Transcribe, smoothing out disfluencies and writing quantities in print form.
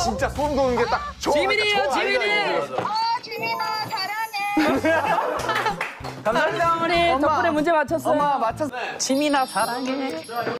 진짜 소름 돋는 게 딱 지민이에요, 지민이. 지민아 사랑해. 감사합니다, 어머니. 덕분에 문제 맞췄어요. 엄마 맞췄어. 지민아, 사랑해.